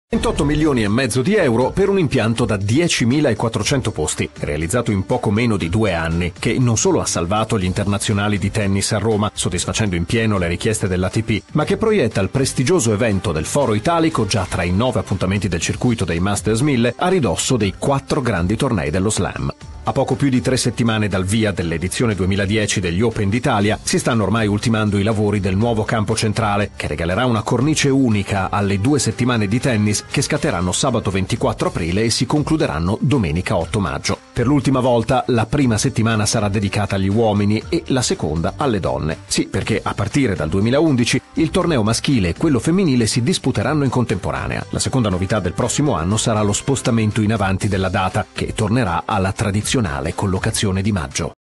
28 milioni e mezzo di euro per un impianto da 10.400 posti, realizzato in poco meno di 2 anni, che non solo ha salvato gli internazionali di tennis a Roma, soddisfacendo in pieno le richieste dell'ATP, ma che proietta il prestigioso evento del Foro Italico, già tra i 9 appuntamenti del circuito dei Masters 1000, a ridosso dei 4 grandi tornei dello Slam. A poco più di 3 settimane dal via dell'edizione 2010 degli Open d'Italia, si stanno ormai ultimando i lavori del nuovo campo centrale, che regalerà una cornice unica alle 2 settimane di tennis che scatteranno sabato 24 aprile e si concluderanno domenica 8 maggio. Per l'ultima volta, la prima settimana sarà dedicata agli uomini e la seconda alle donne. Sì, perché a partire dal 2011 il torneo maschile e quello femminile si disputeranno in contemporanea. La seconda novità del prossimo anno sarà lo spostamento in avanti della data, che tornerà alla tradizionale collocazione di maggio.